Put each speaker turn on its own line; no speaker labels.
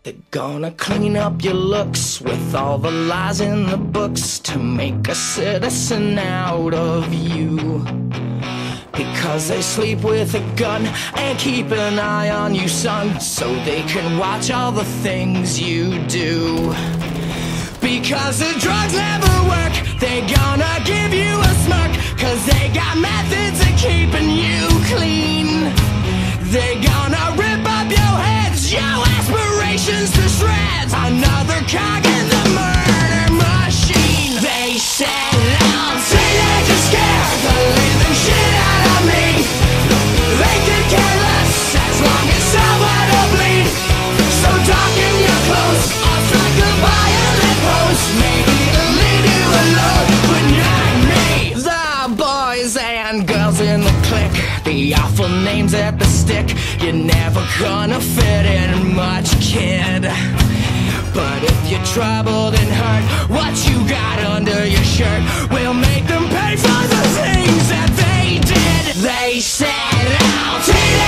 They're gonna clean up your looks with all the lies in the books to make a citizen out of you. Because they sleep with a gun and keep an eye on you, son, so they can watch all the things you do. Because the drugs never work, they gonna give you a smirk, cause they got methods of keeping you clean. They gonna rip up your heads, your aspirations to shreds, another cog in the murder machine. They said I'm teenagers scare the living shit out of me. They could care less as long as someone will bleed. So darken your clothes or strike a violent pose. Maybe it'll leave you alone, but not me. The boys and girls in the clique, the awful names at the stick. You're never gonna fit in much, kid. But if you're troubled and hurt, what you got under your shirt will make them pay for the things that they did. They said, "I'll take it."